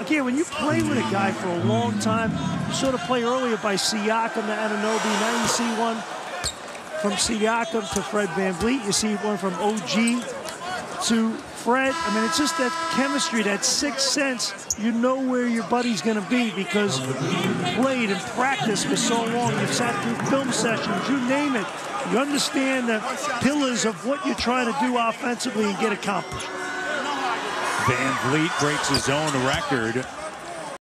again, when you play with a guy for a long time, you saw the play earlier by Siakam to Anunoby. Now you see one from Siakam to Fred VanVleet. You see one from OG to Fred. I mean, it's just that chemistry, that sixth sense. You know where your buddy's going to be because you played and practiced for so long. You've sat through film sessions, you name it. You understand the pillars of what you're trying to do offensively and get accomplished. VanVleet breaks his own record